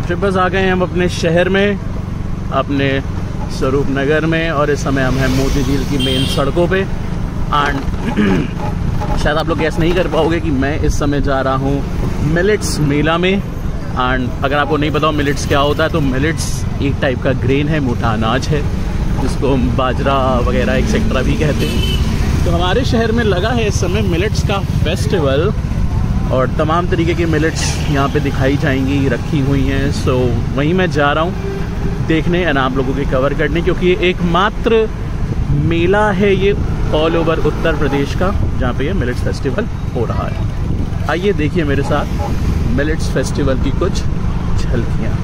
ट्रिपर्स आ गए हैं हम अपने शहर में, अपने स्वरूप नगर में, और इस समय हम हैं मोती झील की मेन सड़कों पे। एंड शायद आप लोग गैस नहीं कर पाओगे कि मैं इस समय जा रहा हूँ मिलेट्स मेला में। एंड अगर आपको नहीं पता हो मिलेट्स क्या होता है, तो मिलेट्स एक टाइप का ग्रेन है, मोटा अनाज है, जिसको हम बाजरा वगैरह एक्सेट्रा भी कहते हैं। तो हमारे शहर में लगा है इस समय मिलेट्स का फेस्टिवल, और तमाम तरीके की मिलेट्स यहाँ पे दिखाई जाएंगी, रखी हुई हैं। सो वहीं मैं जा रहा हूँ देखने एंड आप लोगों के कवर करने, क्योंकि ये एकमात्र मेला है ये ऑल ओवर उत्तर प्रदेश का जहाँ पे ये मिलेट्स फेस्टिवल हो रहा है। आइए देखिए मेरे साथ मिलेट्स फेस्टिवल की कुछ झलकियाँ।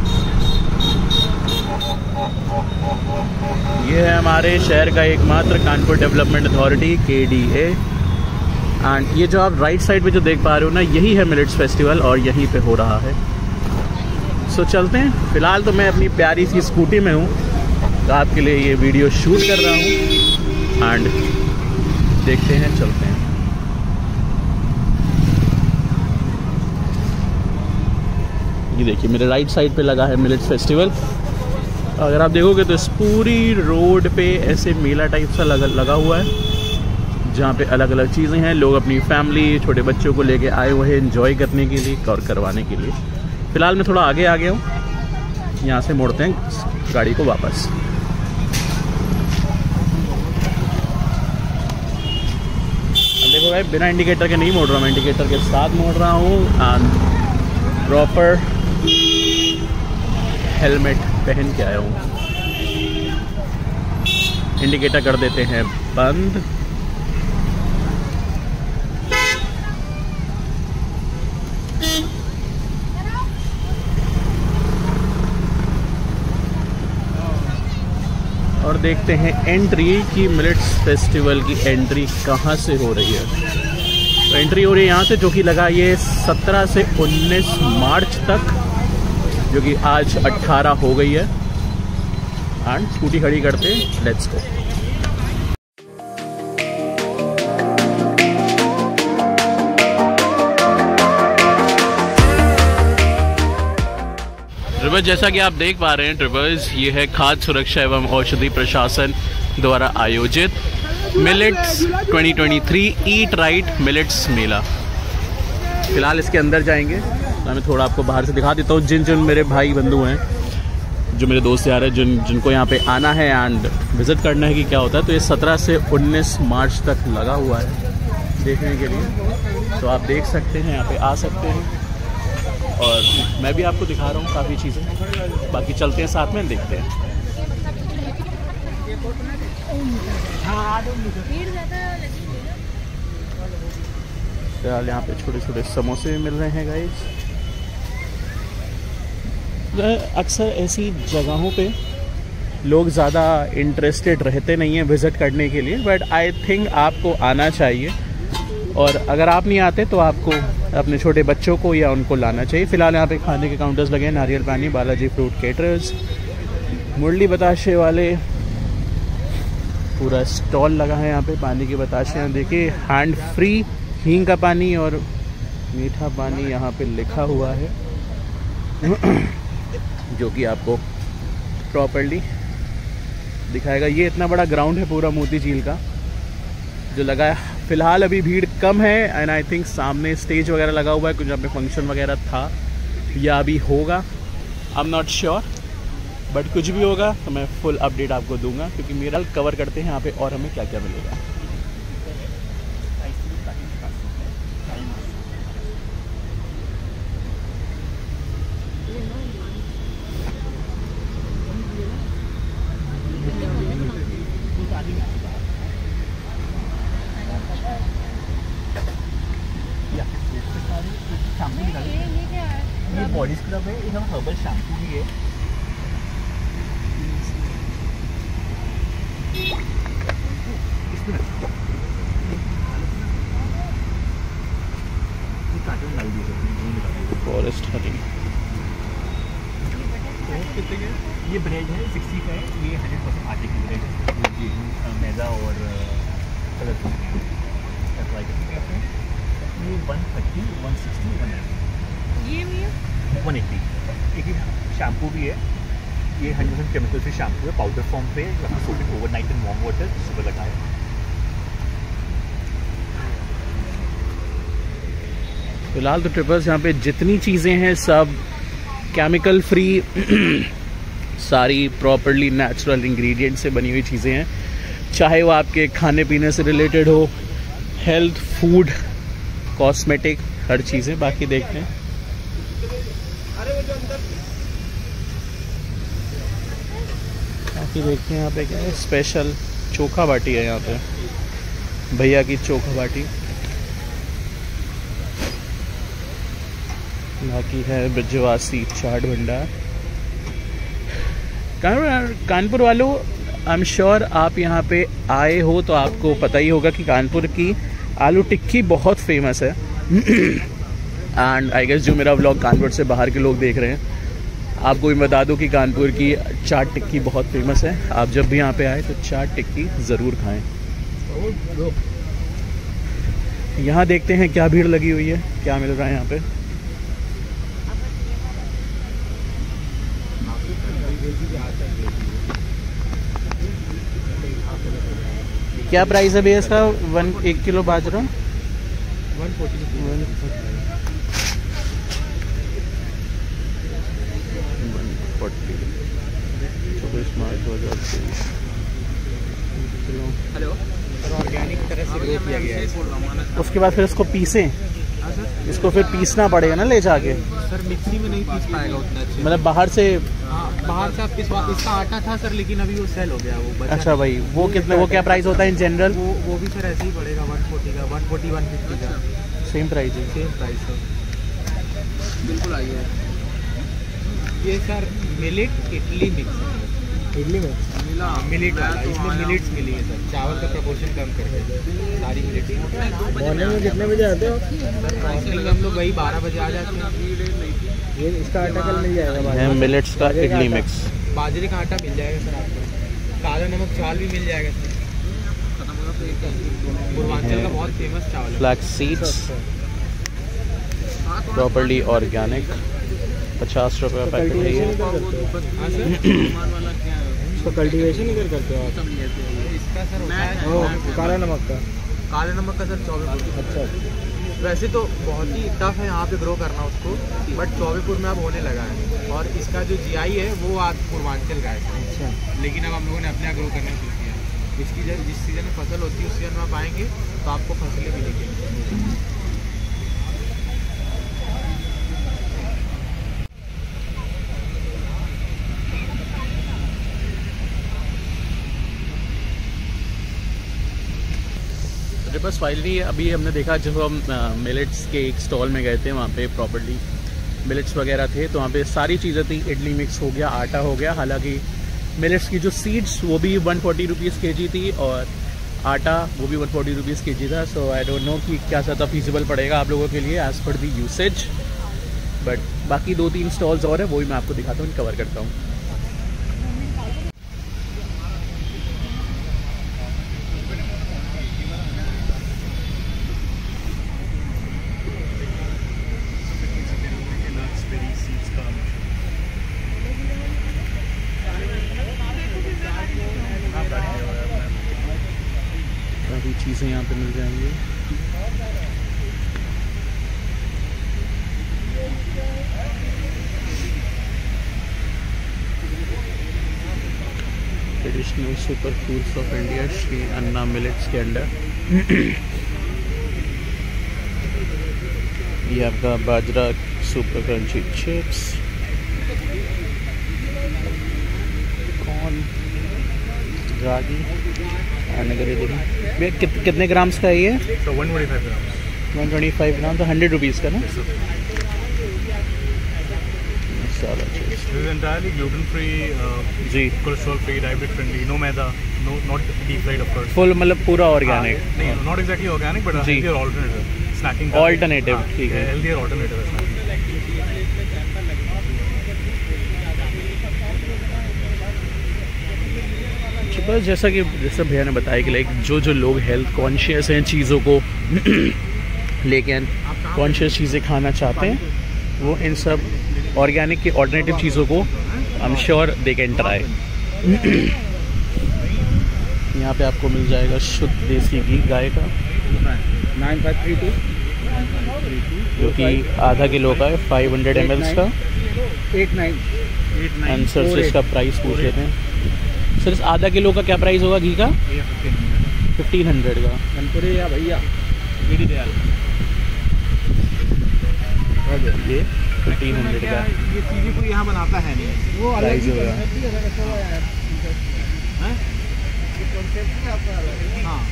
ये है हमारे शहर का एकमात्र Kanpur development authority KDA। And ये जो आप राइट साइड पे जो देख पा रहे हो ना, यही है मिलेट्स फेस्टिवल और यहीं पे हो रहा है। सो चलते हैं। फ़िलहाल तो मैं अपनी प्यारी सी स्कूटी में हूँ, तो आपके लिए ये वीडियो शूट कर रहा हूँ एंड देखते हैं, चलते हैं। ये देखिए मेरे राइट साइड पे लगा है मिलेट्स फेस्टिवल। अगर आप देखोगे तो इस पूरी रोड पे ऐसे मेला टाइप सा लगा हुआ है, जहाँ पे अलग अलग चीज़ें हैं। लोग अपनी फैमिली, छोटे बच्चों को लेके आए हुए हैं एंजॉय करने के लिए और करवाने के लिए। फ़िलहाल मैं थोड़ा आगे आ गया हूँ, यहाँ से मोड़ते हैं गाड़ी को वापस। देखो भाई, बिना इंडिकेटर के नहीं मोड़ रहा, मैं इंडिकेटर के साथ मोड़ रहा हूँ एंड प्रॉपर हेलमेट पहन के आया हूँ। इंडिकेटर कर देते हैं बंद। और देखते हैं एंट्री की मिलेट्स फेस्टिवल की एंट्री कहाँ से हो रही है। तो एंट्री हो रही है यहाँ से, जो कि लगा ये 17 से 19 मार्च तक, जो कि आज 18 हो गई है। एंड स्कूटी खड़ी करते, लेट्स गो। ट्रिपर्स, जैसा कि आप देख पा रहे हैं ट्रिपर्स, ये है खाद्य सुरक्षा एवं औषधि प्रशासन द्वारा आयोजित मिलेट्स 2023 ईट राइट मिलेट्स मेला। फिलहाल इसके अंदर जाएंगे, तो मैं थोड़ा आपको बाहर से दिखा देता हूँ। जिन मेरे भाई बंधु हैं, जो मेरे दोस्त यार हैं, जिनको यहाँ पे आना है एंड विज़िट करना है कि क्या होता है, तो ये 17 से 19 मार्च तक लगा हुआ है देखने के लिए। तो आप देख सकते हैं, यहाँ पे आ सकते हैं, और मैं भी आपको दिखा रहा हूँ काफ़ी चीज़ें। बाकी चलते हैं साथ में, देखते हैं। फिलहाल यहाँ पे छोटे छोटे समोसे भी मिल रहे हैं गाइस। अक्सर ऐसी जगहों पे लोग ज़्यादा इंटरेस्टेड रहते नहीं हैं विज़िट करने के लिए, बट आई थिंक आपको आना चाहिए। और अगर आप नहीं आते तो आपको अपने छोटे बच्चों को या उनको लाना चाहिए। फ़िलहाल यहाँ पे खाने के काउंटर्स लगे हैं, नारियल पानी, बालाजी फ्रूट केटरर्स, मुरली बताशे वाले, पूरा स्टॉल लगा है यहाँ पे पानी के बताशे। देखिए हैंड फ्री हींग का पानी और मीठा पानी यहाँ पे लिखा हुआ है, जो कि आपको प्रॉपर्ली दिखाएगा। ये इतना बड़ा ग्राउंड है पूरा मोती झील का जो लगा है। फ़िलहाल अभी भीड़ कम है एंड आई थिंक सामने स्टेज वगैरह लगा हुआ है, कुछ यहाँ पे फंक्शन वगैरह था या अभी होगा, I am not sure, but कुछ भी होगा तो मैं फुल अपडेट आपको दूंगा, क्योंकि मेरा कवर करते हैं यहाँ पे और हमें क्या क्या मिलेगा। ये बॉडी स्क्रब है, ये हम हर्बल शैम्पू भी है। फॉरेस्ट हनी ये ब्रेड है 60 का है, ये 100% आटे की ब्रेड है, गेहूँ मैदा और कलर अप्लाई करते हैं। ये 130, 160, 180 ये 180 एक ही शैम्पू भी है, ये 100% केमिकल फ्री शैम्पू है, पाउडर फॉर्म पे, soak it overnight in warm water, सुबह लगाए। फिलहाल तो ट्रिपर्स यहाँ पे जितनी चीज़ें हैं सब केमिकल फ्री सारी प्रॉपरली नेचुरल इंग्रेडिएंट से बनी हुई चीज़ें हैं, चाहे वो आपके खाने पीने से रिलेटेड हो, हेल्थ, फूड, कॉस्मेटिक, हर चीज़ें। बाकी देखते हैं। बाकी देखते हैं यहाँ पे क्या है, स्पेशल चोखा बाटी है यहाँ पे, भैया की चोखा बाटी। बाकी है ब्रजवासी चाट भंडार। कानपुर वालों, आई एम श्योर आप यहाँ पे आए हो तो आपको पता ही होगा कि कानपुर की आलू टिक्की बहुत फेमस है। एंड आई गेस जो मेरा व्लॉग कानपुर से बाहर के लोग देख रहे हैं, आपको भी बता दूं कि कानपुर की चाट टिक्की बहुत फेमस है। आप जब भी यहाँ पे आए तो चाट टिक्की ज़रूर खाएं। यहाँ देखते हैं क्या भीड़ लगी हुई है, क्या मिल रहा है यहाँ पे। क्या प्राइस है भैया इसका? 1 किलो बाजरा 140। हेलो सर, ऑर्गेनिक तरह से ग्रो किया गया है। उसके बाद फिर इसको पीसें, इसको फिर पीसना पड़ेगा ना ले जाके? सर मिक्सी में नहीं पीस पाएगा उतना अच्छे, मतलब बाहर से? हाँ, बाहर से आप इसका आटा था सर, लेकिन अभी वो सेल हो गया वो। अच्छा भाई, वो कितने, वो क्या प्राइस होता है इन जनरल? वो भी सर ऐसे ही पड़ेगा 140 का, 140 150 का सेम प्राइस है। सेम प्राइस सर, बिल्कुल आइए। ये सर मिलेट इडली मिक्स है। इडली मिक्स मिलेट वाला, इसमें मिलेट्स मिली है सर, चावल का प्रपोर्शन कम करके सारी मिलेट। मॉर्निंग में कितने बजे आते हो? मॉर्निंग हम लोग वही 12 बजे आ जाते हैं। ये इसका आटा कल मिल जाएगा? मिलेट्स का इडली मिक्स, बाजरे का आटा मिल जाएगा सर आपको, काला नमक चावल भी मिल जाएगा सर, पूर्वांचल का बहुत फेमस चावल है। फ्लैक्स सीड्स प्रॉपर्ली ऑर्गेनिक, 50 रुपये पैकेट है ये। इसको कल्टीवेशन इधर करते हो आप? इसका सर होता है काला नमक का? काले नमक का सर 24। अच्छा, वैसे तो बहुत ही टफ है यहाँ पे ग्रो करना उसको, बट 24 में अब होने लगा है। और इसका जो जीआई है वो आज पूर्वांचल का है। अच्छा, लेकिन अब हम लोगों ने अपने यहाँ ग्रो करना शुरू किया। इसकी जिस सीजन में फसल होती है उस सीजन में आप आएंगे तो आपको फसलें मिलेंगी। बस फाइनली अभी हमने देखा, जब हम मिलेट्स के एक स्टॉल में गए थे, वहाँ पे प्रॉपर्ली मिलेट्स वगैरह थे, तो वहाँ पे सारी चीज़ें थी। इडली मिक्स हो गया, आटा हो गया, हालांकि मिलेट्स की जो सीड्स वो भी 140 रुपीज़ kg थी और आटा वो भी 140 रुपीज़ kg था। सो आई डोंट नो कि क्या ज़्यादा फीजिबल पड़ेगा आप लोगों के लिए as per the usage, but बाकी 2-3 स्टॉल्स और है, वो भी मैं आपको दिखाता हूँ, कवर करता हूँ। काफ़ी चीज़ें यहाँ पे मिल जाएंगी। Traditional super foods of India Shri Anna millets के अंडर ये आपका बाजरा super crunchy chips, corn, ragi. कितने ग्राम्स का है ये? तो 125 ग्राम। 125 ग्राम, तो 100 रुपीज़ का ना? सारा चीज़ This is entirely gluten free, जी, cholesterol free, diabetic friendly, no maida, no not deep fried of course. Full मतलब पूरा ऑर्गेनिक? नहीं, not exactly organic, but a जी, healthier alternative. Snacking ऑल्टरनेटिव, ठीक है, healthier alternative है snacking। बस जैसा कि भैया ने बताया कि लाइक जो लोग हेल्थ कॉन्शियस हैं, चीज़ों को लेकिन कॉन्शियस चीज़ें खाना चाहते हैं, वो इन सब ऑर्गेनिक की ऑल्टरनेटिव चीज़ों को I am sure they can try. यहाँ पे आपको मिल जाएगा शुद्ध देसी घी गाय का 9532 जो कि आधा किलो का है, 500 ml का। 89 एंड सर से इसका प्राइस पूछ लेते हैं। सर इस आधा किलो का क्या प्राइस होगा घी का? 1500 का। अनपुरी या भैया ये 1500 का ये चीज़ें कोई यहाँ बनाता है नहीं, वो अलग प्राइस ही होगा। हैं? हाँ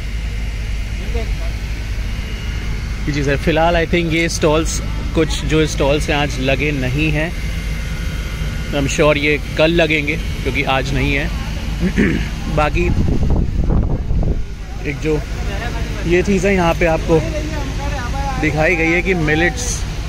जी सर, फिलहाल आई थिंक ये स्टॉल्स, कुछ जो स्टॉल्स हैं आज लगे नहीं हैं। आई एम श्योर ये कल लगेंगे क्योंकि आज नहीं है। बाकी एक जो ये चीज़ें यहाँ पे आपको दिखाई गई है कि मिलेट्स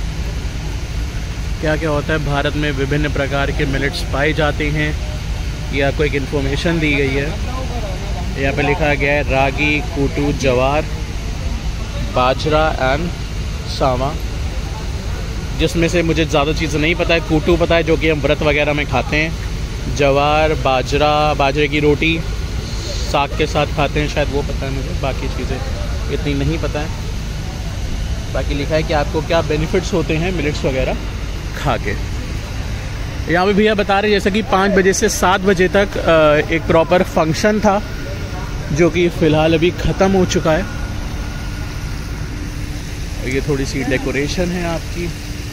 क्या क्या होता है, भारत में विभिन्न प्रकार के मिलेट्स पाए जाते हैं, या कोई एक इन्फॉर्मेशन दी गई है। यहाँ पे लिखा गया है रागी, कूटू, जवार, बाजरा एंड सावा, जिसमें से मुझे ज़्यादा चीज़ें नहीं पता है। कूटू पता है जो कि हम व्रत वगैरह में खाते हैं, जवार, बाजरा, बाजरे की रोटी साग के साथ खाते हैं, शायद वो पता है मुझे, बाकी चीज़ें इतनी नहीं पता है। बाकी लिखा है कि आपको क्या बेनिफिट्स होते हैं मिलेट्स वगैरह खा के। यहाँ पे भैया बता रहे जैसे कि 5 बजे से 7 बजे तक एक प्रॉपर फंक्शन था जो कि फ़िलहाल अभी ख़त्म हो चुका है। ये थोड़ी सी डेकोरेशन है आपकी,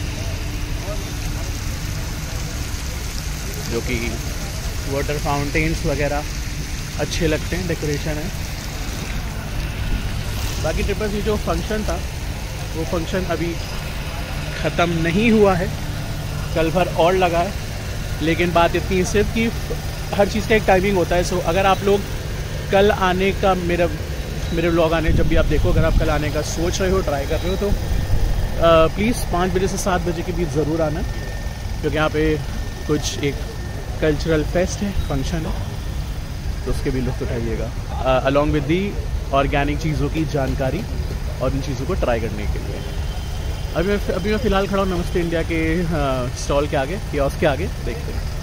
जो कि वाटर फाउंटेन्स वगैरह अच्छे लगते हैं, डेकोरेशन है। बाकी ट्रिपल ये जो फंक्शन था वो फंक्शन अभी ख़त्म नहीं हुआ है, कल भर और लगा है। लेकिन बात इतनी है सिर्फ कि हर चीज़ का एक टाइमिंग होता है। सो अगर आप लोग कल आने का, मेरे व्लॉग आने जब भी आप देखो, अगर आप कल आने का सोच रहे हो, ट्राई कर रहे हो, तो प्लीज़ 5 बजे से 7 बजे के बीच ज़रूर आना, क्योंकि यहाँ पे कुछ एक कल्चरल फेस्ट है, फंक्शन है, तो उसके भी लुत्फ़ उठाइएगा अलॉन्ग विद दी ऑर्गेनिक चीज़ों की जानकारी और इन चीज़ों को ट्राई करने के लिए। अभी मैं फ़िलहाल खड़ा हूँ नमस्ते इंडिया के स्टॉल के आगे, कियोस्क के आगे, देखते हैं।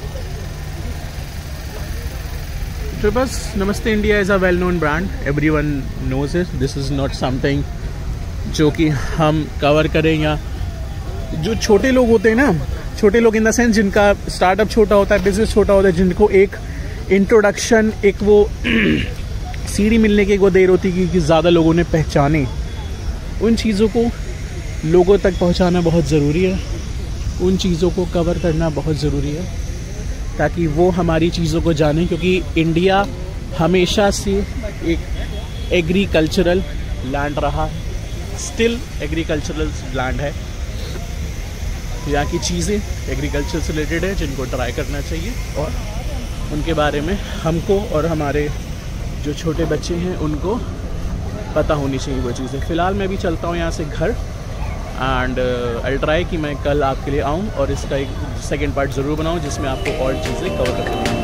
Triples Namaste India is a well known brand, everyone knows it. This is not something जो कि हम कवर करें, या जो छोटे लोग होते हैं ना, छोटे लोग इन द सेंस जिनका स्टार्टअप छोटा होता है, बिजनेस छोटा होता है, जिनको एक इंट्रोडक्शन, एक वो सीढ़ी मिलने की एक वो देर होती है कि ज़्यादा लोगों ने पहचाने, उन चीज़ों को लोगों तक पहुंचाना बहुत ज़रूरी है, उन चीज़ों को कवर करना बहुत ज़रूरी है ताकि वो हमारी चीज़ों को जानें। क्योंकि इंडिया हमेशा से एक एग्रीकल्चरल लैंड रहा है, स्टिल एग्रीकल्चरल लैंड है। यहाँ की चीज़ें एग्रीकल्चर से रिलेटेड है जिनको ट्राई करना चाहिए, और उनके बारे में हमको और हमारे जो छोटे बच्चे हैं उनको पता होनी चाहिए वो चीज़ें। फ़िलहाल मैं भी चलता हूँ यहाँ से घर, एंड आई ट्राई कि मैं कल आपके लिए आऊँ और इसका एक सेकंड पार्ट ज़रूर बनाऊँ जिसमें आपको और चीज़ें कवर करनी हैं।